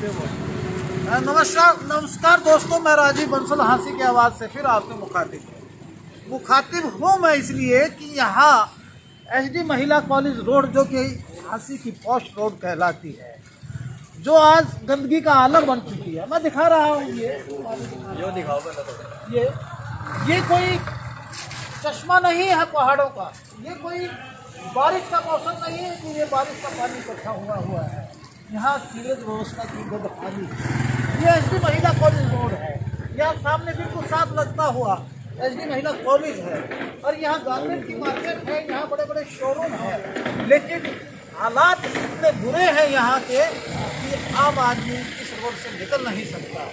नमस्कार दोस्तों, मैं राजीव बंसल हाँसी की आवाज़ से फिर आपसे मुखातिब हूँ मैं इसलिए कि यहाँ एचडी महिला कॉलेज रोड जो कि हाँसी की पोस्ट रोड कहलाती है, जो आज गंदगी का आलम बन चुकी है। मैं दिखा रहा हूँ ये कोई चश्मा नहीं है पहाड़ों का, ये कोई बारिश का मौसम नहीं है कि ये बारिश का पानी इकट्ठा हुआ है। यहाँ सीवरेज व्यवस्था की बदहाली। ये एचडी महिला कॉलेज रोड है, यहाँ सामने बिल्कुल साफ लगता हुआ एचडी महिला कॉलेज है और यहाँ गारमेंट की मार्केट है, यहाँ बड़े बड़े शोरूम है, लेकिन हालात इतने बुरे हैं यहाँ के कि आम आदमी इस रोड से निकल नहीं सकता।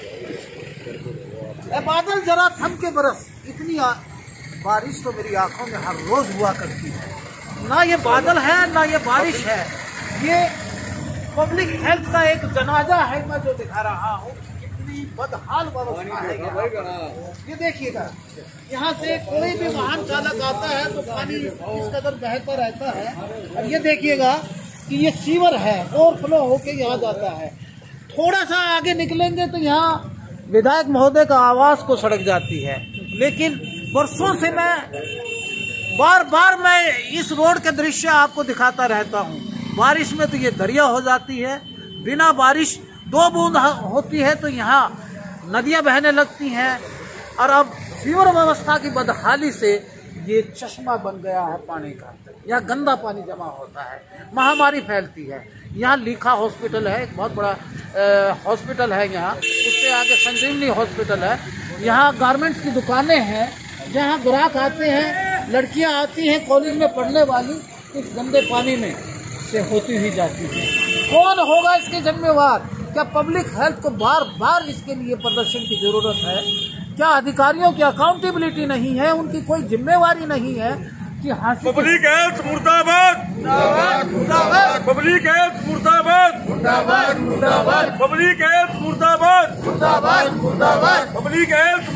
बादल जरा थम के बरस, इतनी बारिश तो मेरी आंखों में हर रोज हुआ करती है। ना ये बादल है ना ये बारिश है, ये पब्लिक हेल्थ का एक जनाजा है मैं जो दिखा रहा हूँ। कितनी बदहाल व्यवस्था है ये देखिएगा। यहाँ से कोई भी वाहन चालक आता है तो पानी इस कदर बहता रहता है। और ये देखिएगा कि ये सीवर है, ओवरफ्लो होके यहाँ जाता है। थोड़ा सा आगे निकलेंगे तो यहाँ विधायक महोदय का आवास को सड़क जाती है। लेकिन वर्षों से बार बार मैं इस रोड के दृश्य आपको दिखाता रहता हूँ। बारिश में तो ये दरिया हो जाती है, बिना बारिश 2 बूंद होती है तो यहाँ नदियाँ बहने लगती हैं। और अब सीवर व्यवस्था की बदहाली से ये चश्मा बन गया है पानी का। यहाँ गंदा पानी जमा होता है, महामारी फैलती है। यहाँ लीखा हॉस्पिटल है, एक बहुत बड़ा हॉस्पिटल है यहाँ, उससे आगे संजीवनी हॉस्पिटल है। यहाँ गारमेंट्स की दुकानें हैं, जहाँ ग्राहक आते हैं, लड़कियां आती हैं कॉलेज में पढ़ने वाली, इस गंदे पानी में से होती हुई जाती है। कौन होगा इसके जिम्मेवार? क्या पब्लिक हेल्थ को बार बार इसके लिए प्रदर्शन की जरूरत है? क्या अधिकारियों की अकाउंटेबिलिटी नहीं है? उनकी कोई जिम्मेवारी नहीं है कि पब्लिक हेल्थ मुर्दाबाद, पब्लिक हेल्थ मुर्दाबाद, पब्लिक हेल्थ मुर्दाबाद, पब्लिक हेल्थ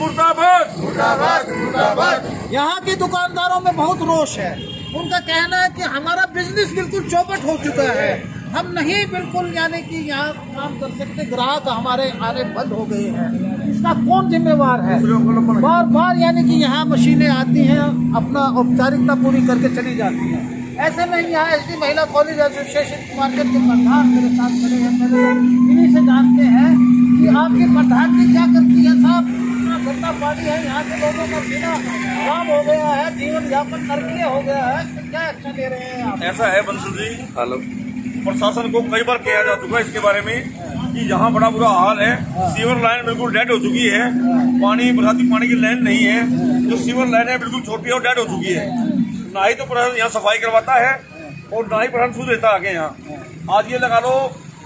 मुर्दाबाद। यहाँ के दुकानदारों में बहुत रोष है। उनका कहना है कि हमारा बिजनेस बिल्कुल चौपट हो चुका है, हम नहीं बिल्कुल यानी कि यहाँ काम कर सकते, ग्राहक हमारे आने बंद हो गए हैं। इसका कौन जिम्मेवार है? बार बार यानी कि यहाँ मशीनें आती हैं, अपना औपचारिकता पूरी करके चली जाती हैं। ऐसे में यहाँ एचडी महिला कॉलेज एसोसिएशन मार्केट के प्रधान मेरे साथ खड़े हैं, मेरे इन्हीं से जानते हैं कि आपके प्रधान जी क्या करती है। साहब, इतना गंदा पानी है, यहाँ के लोगों का जीना खराब हो गया है, जीवन यापन नरकीय हो गया है, तो क्या एक्शन ले रहे हैं आप? ऐसा है बंसल जी, हेलो, प्रशासन को कई बार कहा जा चुका है इसके बारे में कि यहाँ बड़ा बुरा हाल है। सीवर लाइन बिल्कुल डेड हो चुकी है, पानी बरसाती पानी की लाइन नहीं है, जो सीवर लाइन है बिल्कुल छोटी और डेड हो चुकी है। ना ही तो प्रशासन यहाँ सफाई करवाता है और ना ही प्रशासन सूझ देता आगे यहाँ। आज ये लगा लो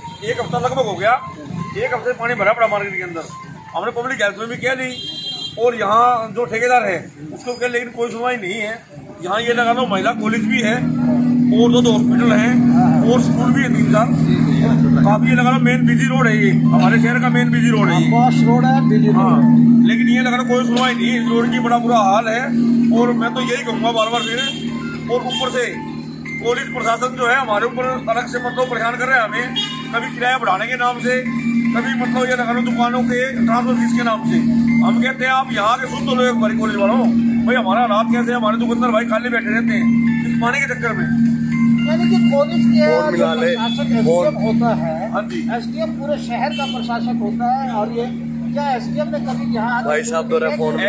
1 हफ्ता लगभग हो गया, 1 हफ्ते पानी भरा पड़ा मार्केट के अंदर। हमने पब्लिक हेल्थ में भी किया नहीं और यहाँ जो ठेकेदार है उसको क्या, लेकिन कोई सुनवाई नहीं है। यहाँ ये लगा लो महिला कॉलेज भी है और 2 हॉस्पिटल हैं और स्कूल भी है 3-4। काफी ये लगा लो मेन बिजी रोड है, ये हमारे शहर का मेन बिजी रोड है, ये रोड है, बिजी हाँ। लेकिन ये लगा लो कोई सुनवाई नहीं, इस रोड की बड़ा बुरा हाल है। और मैं तो यही कहूँगा बार बार फिर, और ऊपर से पुलिस प्रशासन जो है हमारे ऊपर अलग से मतलब परेशान कर रहे हैं हमें, कभी किराया बढ़ाने के नाम से, कभी मतलब ये लगा लो दुकानों के ट्रांसफर फीस के नाम से। हम कहते हैं आप यहाँ के सुन तो लो एक बार कॉलेज वालों, भाई हमारा हालात कैसे, हमारे दुकानदार भाई खाली बैठे रहते हैं इस पानी के चक्कर में। यानी कि कॉलेज के प्रशासक एसडीएम होता है, हाँ जी, एसडीएम पूरे शहर का प्रशासक होता है। और ये क्या एसडीएम ने कभी यहाँ भाई साहब तो फोन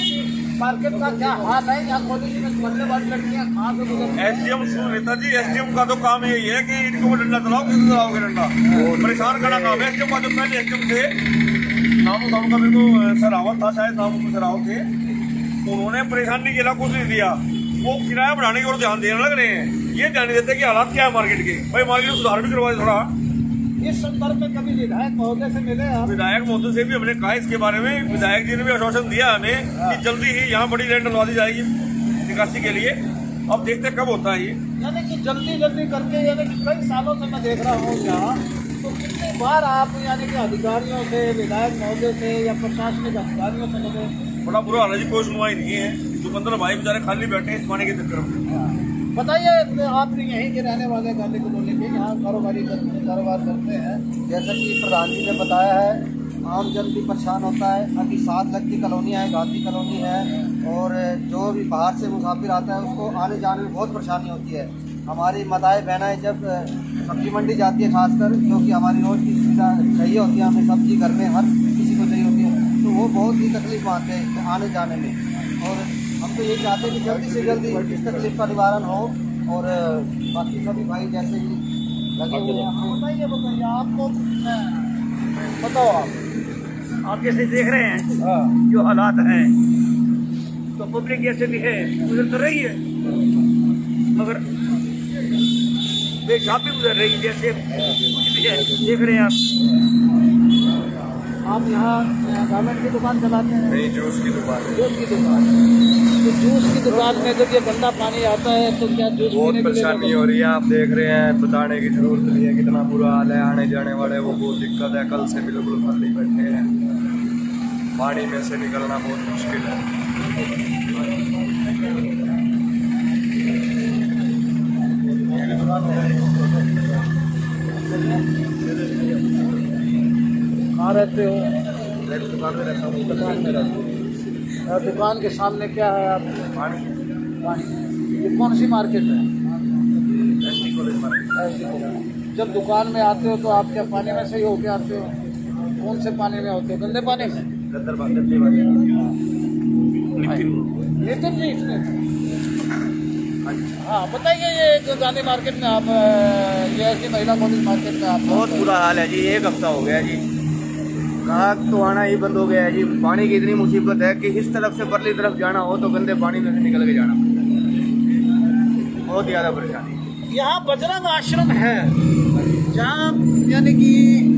मार्केट का क्या हाल है, यहाँ कॉलेज में पढ़ने वाली लड़कियाँ कहाँ से गुजरती हैं? एसडीएम नेता जी, एसडीएम का तो काम यही है कि इनको डंडा चलाओ, किसी चलाओगे डंडा, परेशान करना काम है एसडीएम का। जो पहले एसडीएम थे, नाम का मेरे को सरावत था शायद, नाम सरावत थे, उन्होंने परेशान नहीं किया, कुछ नहीं दिया। वो किराया बढ़ाने की ओर ध्यान देने लग रहे हैं, ये ध्यान नहीं देते कि हालात क्या है मार्केट के। भाई मार्केट में सुधार भी करवाए थोड़ा। इस संदर्भ में कभी विधायक महोदय से मिले आप? विधायक महोदय से भी हमने कहा इसके बारे में, विधायक जी ने भी आश्वासन दिया हमें कि जल्दी ही यहाँ बड़ी लाइन डलवा दी जाएगी निकासी के लिए। अब देखते कब होता है ये, यानी कि जल्दी करके, यानी कि कई सालों से मैं देख रहा हूँ यहाँ, तो कितनी बार आप यानी कि अधिकारियों से, विधायक महोदय से या प्रशासनिक अधिकारियों से मिले? बड़ा बुरा हाल है जी, कोई सुनवाई नहीं है। दुकानदार भाई बेचारे खाली बैठे हैं इस पानी के चक्कर में। बताइए, आप भी यहीं के रहने वाले गांधी कॉलोनी के, यहाँ कारोबार करते हैं। जैसा कि प्रधान जी ने बताया है, आम जन भी परेशान होता है। अभी 7 लगती कॉलोनियाँ हैं, गांधी कॉलोनी है, और जो भी बाहर से मुसाफिर आता है उसको आने जाने में बहुत परेशानी होती है। हमारी माताएं बहनें जब सब्जी मंडी जाती है, खासकर क्योंकि हमारी रोज़ की सुविधा चाहिए होती है, हमें सब्जी घर में हर किसी को चाहिए होती है, तो वो बहुत ही तकलीफ मानते हैं आने जाने में। और हम तो ये चाहते हैं कि जल्दी से जल्दी इस तकलीफ का निवारण हो, और बाकी सभी भाई जैसे ही लगे हुए हैं। बताइए आपको बताओ, आप जैसे देख रहे हैं जो हालात हैं, तो पब्लिक जैसे भी है गुजर तो रही है, मगर बेछापी गुजर रही है। जैसे कुछ भी है, देख रहे हैं आप यहाँ गारमेंट की दुकान चलाते हैं? नहीं, जूस की दुकान है। जूस की दुकान, तो जूस की दुकान में जब ये गंदा पानी आता है तो क्या जूस बहुत परेशानी हो रही है। आप देख रहे हैं, बताने की जरूरत नहीं है कितना बुरा हाल है। आने जाने वाले वो बहुत दिक्कत है। कल से बिल्कुल खाली बैठे हैं, पानी में से निकलना बहुत मुश्किल है। कहाँ रहते हो? दुकान में रहता हूँ। दुकान में रहते हो। दुकान के सामने क्या है? आप पानी। ये कौन सी मार्केट है? ST college market. जब दुकान में आते हो तो आप क्या पानी में से ही होके आते हो? कौन से पानी में होते हो? गंदे पानी में? गंदे पानी। नितिन जी, हाँ बताइए, ये गांधी मार्केट में आप, ये ऐसी महिला कॉलेज मार्केट में आप, बहुत बुरा हाल है जी। 1 हफ्ता हो गया जी, ग्राहक तो आना ही बंद हो गया है जी। पानी की इतनी मुसीबत है कि इस तरफ से परली तरफ जाना हो तो गंदे पानी में से निकल के जाना पड़ता है। बहुत ज़्यादा परेशानी। यहाँ बजरंग आश्रम है, जहाँ यानी कि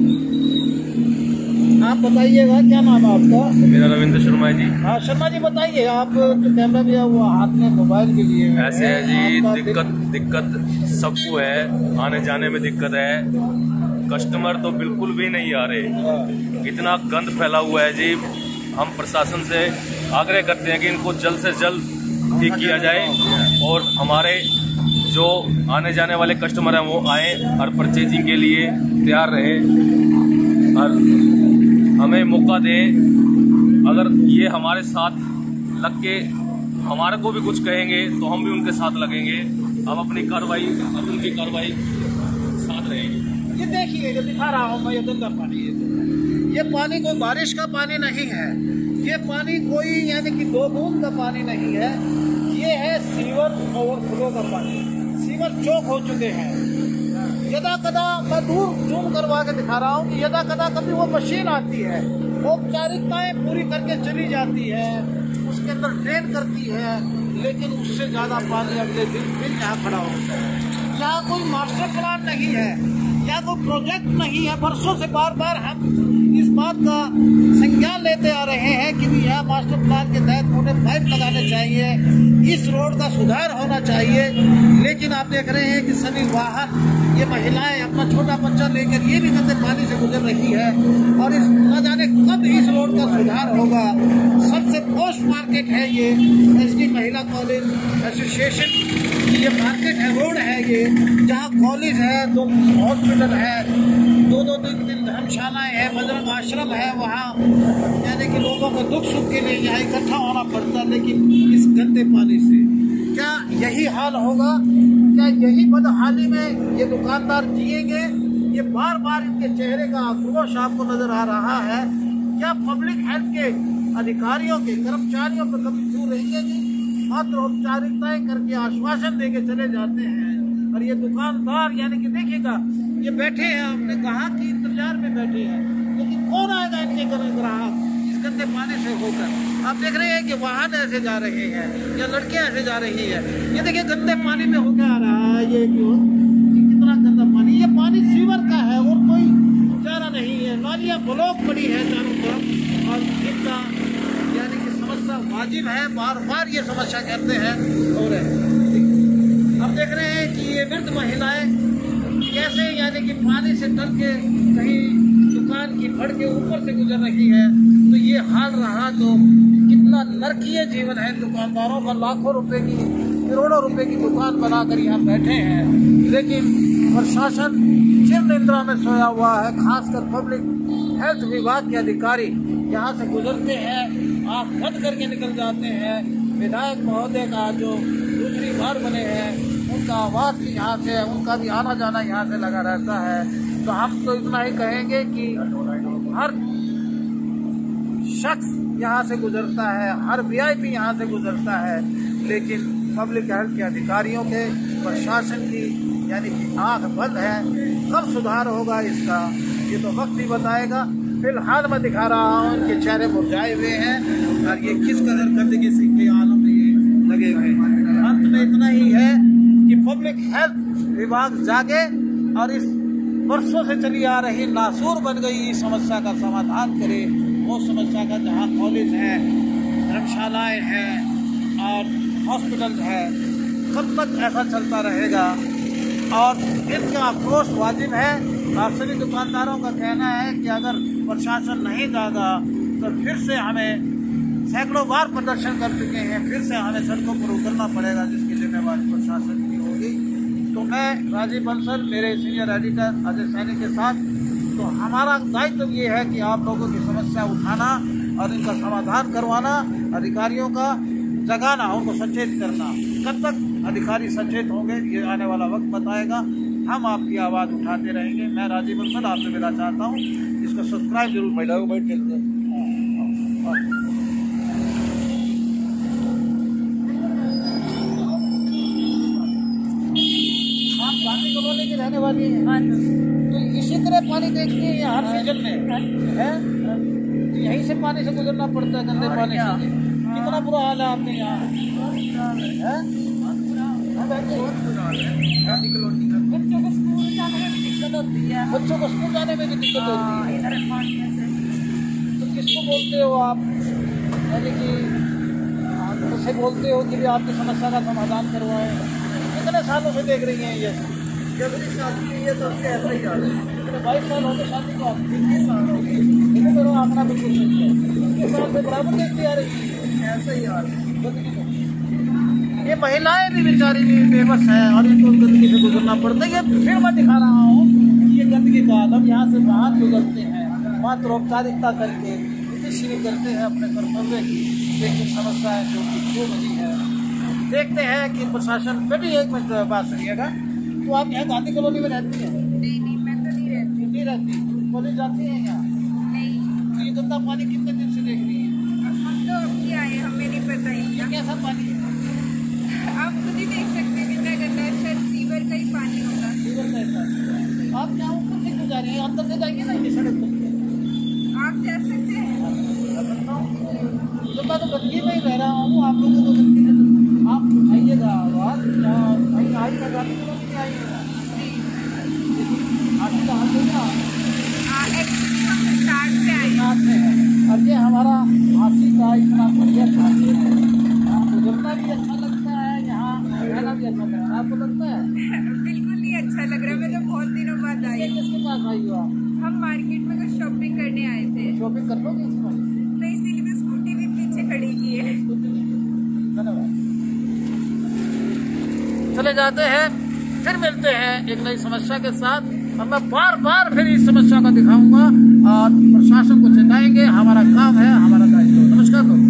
आप बताइएगा, क्या नाम है आपका? मेरा रविंद्र शर्मा जी। हाँ शर्मा जी, बताइए। आप कैमरा भी है, वो हाथ में मोबाइल भी लिए हुए ऐसे है जी, दिक्कत सबको है, आने जाने में दिक्कत है। कस्टमर तो बिल्कुल भी नहीं आ रहे, इतना गंद फैला हुआ है जी। हम प्रशासन से आग्रह करते हैं कि इनको जल्द से जल्द ठीक किया जाए, और हमारे जो आने जाने वाले कस्टमर हैं वो आए और परचेजिंग के लिए तैयार रहे, और हमें मौका दें। अगर ये हमारे साथ लग के हमारे को भी कुछ कहेंगे तो हम भी उनके साथ लगेंगे। हम अपनी कार्रवाई और उनकी कार्रवाई साथ रहेंगे। ये देखिए, जो दिखा रहा हूँ मैं, ये गंदा पानी है। ये पानी कोई बारिश का पानी नहीं है, ये पानी कोई यानी कि 2 बूंद का पानी नहीं है। ये है सीवर ओवरफ्लो का पानी। सीवर चौक हो चुके हैं। यदा कदा, मैं दूर जूम करवा के दिखा रहा हूँ कि यदा कदा कभी वो मशीन आती है, औपचारिकताएं पूरी करके चली जाती है, उसके अंदर ड्रेन करती है, लेकिन उससे ज़्यादा पानी अगले दिन फिर यहाँ खड़ा होता है। यहाँ कोई मास्टर प्लान नहीं है, यहाँ कोई प्रोजेक्ट नहीं है। बरसों से बार बार हम इस बात का संज्ञान लेते आ रहे हैं कि भी यहाँ मास्टर प्लान के तहत उन्हें पाइप लगाने चाहिए, इस रोड का सुधार होना चाहिए। लेकिन आप देख रहे हैं कि सभी वाहन, ये महिलाएं अपना छोटा बच्चा लेकर ये भी गंदे पानी से गुजर रही है, और इस न जाने कब इस रोड का सुधार होगा। सबसे पोस्ट मार्केट है ये, ST महिला कॉलेज एसोसिएशन ये मार्केट है, रोड है ये, जहाँ कॉलेज है, 2 हॉस्पिटल है, 2-3 धर्मशालाएं हैं, बजरंग आश्रम है। वहाँ यानी कि लोगों को दुख सुख के लिए यहाँ इकट्ठा होना पड़ता है। लेकिन इस गंदे पानी से क्या यही हाल होगा? क्या यही बदहाली में ये दुकानदार जिएंगे? ये बार बार इनके चेहरे का आक्रोश आपको नजर आ रहा है। क्या पब्लिक हेल्थ के अधिकारियों के, कर्मचारियों पर कभी क्यों रहेंगे जी? मात्र औपचारिकताएं करके आश्वासन देके चले जाते हैं, और ये दुकानदार यानी कि देखिएगा, ये बैठे हैं अपने ग्राहक की इंतजार में बैठे हैं, लेकिन कौन आएगा इनके ग्राहक इस गंदे पानी से होकर? आप देख रहे हैं कि वाहन ऐसे जा रहे हैं या लड़कियां ऐसे जा रही है। ये देखिए गंदे पानी में होकर आ रहा है, ये क्यों? कितना गंदा पानी। ये पानी सीवर का है और कोई चारा नहीं है। नालियां ब्लॉक पड़ी है चारों तरफ, और इतना यानी कि समस्या वाजिब है। बार बार ये समस्या कहते हैं। और आप देख रहे हैं कि ये वृद्ध महिलाएं कैसे यानी कि पानी से तल के कहीं दुकान की फड़ के ऊपर से गुजर रही है। तो ये हाल रहा तो कितना नरकीय जीवन है। दुकानदारों का लाखों रुपए की करोड़ों रुपए की दुकान बनाकर यहाँ बैठे हैं, लेकिन प्रशासन चिर निद्रा में सोया हुआ है। खासकर पब्लिक हेल्थ विभाग के अधिकारी यहाँ से गुजरते हैं, आँख बंद करके निकल जाते हैं। विधायक महोदय का जो दूसरी बार बने हैं, उनका आवाज भी यहाँ से है, उनका भी आना जाना यहाँ से लगा रहता है। तो हम तो इतना ही कहेंगे कि हर शख्स यहाँ से गुजरता है, हर वीआईपी यहाँ से गुजरता है, लेकिन पब्लिक हेल्थ के अधिकारियों के, प्रशासन की यानी कि आँख बंद है। कब सुधार होगा इसका ये तो वक्त ही बताएगा। फिलहाल मैं दिखा रहा हूँ इनके चेहरे मुरझाए हुए हैं और ये किस कदर गंदगी से के आलम में ये लगे हुए हैं। अंत में इतना ही है कि पब्लिक हेल्थ विभाग जागे और इस वर्षों से चली आ रही नासूर बन गई इस समस्या का समाधान करे। वो समस्या का जहाँ कॉलेज है, धर्मशालाएँ हैं और हॉस्पिटल है, कब तक ऐसा चलता रहेगा। और इनका आक्रोश वाजिब है। और सभी दुकानदारों का कहना है कि अगर प्रशासन नहीं जागा तो फिर से हमें सैकड़ों बार प्रदर्शन कर चुके हैं, फिर से हमें सड़कों पर उतरना पड़ेगा, जिसकी जिम्मेवारी प्रशासन की होगी। तो मैं राजीव बंसल, मेरे सीनियर एडिटर अजय सैनी के साथ, तो हमारा दायित्व ये है कि आप लोगों की समस्या उठाना और इनका समाधान करवाना, अधिकारियों का जगाना, उनको सचेत करना। कब तक अधिकारी सचेत होंगे ये आने वाला वक्त बताएगा। हम आपकी आवाज़ उठाते रहेंगे। मैं राजीव बंसल आपसे मिलना चाहता हूँ। इसको सब्सक्राइब जरूर महिलाओं बैठ के आप गांधी कॉलोनी की रहने वाली हैं, तो इसी तरह पानी देखती है हर सीजन में है। यहीं से पानी से गुजरना पड़ता है, गंदे पानी से। कितना बुरा हाल है आपके यहाँ है? बच्चों को स्कूल जाने में भी दिक्कत होती है। बच्चों को स्कूल जाने में भी दिक्कत होती है। इधर पानी से तो किसको बोलते हो आप, यानी कि उसे बोलते हो कि भी आपकी समस्या का समाधान करवाए? कितने सालों से देख रही हैं ये? जब से शादी हुई है तब से ऐसा ही हाल है। कितने 22 साल हो गए शादी को? 21 साल हो गए। लेकिन मेरा आंकड़ा बिल्कुल सही है, 21 साल से बराबर देखती आ रही है, ऐसा ही हाल है। ये महिलाएं भी बेचारी बेबस है और इनको गंदगी से गुजरना पड़ता है। फिर मैं दिखा रहा हूँ कि ये गंदगी का आलम यहाँ से बाहर गुजरते हैं, मात्र औपचारिकता करके शुरू करते हैं अपने कर्तव्य की, लेकिन समस्या है जो कि क्यों बनी है। देखते हैं कि प्रशासन में भी एक मिनट बात सुनिएगा। तो आप यहाँ गांधी कॉलोनी में रहती हैं? नहीं, मैं तो नहीं रहती। नहीं रहती? कॉलेज जाती हैं यहाँ? नहीं। तो ये गंदा पानी कितने दिन से देख रही है? हम तो अभी आए, हमें नहीं पता ये कैसा पानी है? आप खुद ही देख सकते हैं कितना गंदा है। शायद सीवर का ही पानी होगा। सीवर कैसा? आप यहाँ ऊपर से क्यों जा रही हैं? अंदर से जाएंगे ना ये सड़क पर। आप जा सकते हैं। तो मैं तो गंदगी में ही रह रहा हूँ, आप लोगों को गंदगी में आप उठाइएगा आवाज़। कहीं आई है गाड़ी नहीं आई है? आगे कहाँ से ना? एक्चुअली हम स्टार्ट से आए हैं और ये हमारा झांसी का इतना बढ़िया झांसी है। गुजरना भी अच्छा लगता है, यहाँ रहना भी अच्छा लगता है। आपको लगता है? बिल्कुल नहीं अच्छा लग रहा। मैं तो बहुत दिनों बाद आई। किसके पास आई हो आप? हम मार्केट में कुछ शॉपिंग करने आए थे। शॉपिंग कर लोगे इस बार? तो इसीलिए तो स्कूटी भी पीछे खड़ी की है। धन्यवाद। चले जाते हैं, फिर मिलते हैं एक नई समस्या के साथ। और मैं बार बार फिर इस समस्या को दिखाऊंगा और प्रशासन को चेताएंगे। हमारा काम है, हमारा दायित्व। नमस्कार दोस्तों।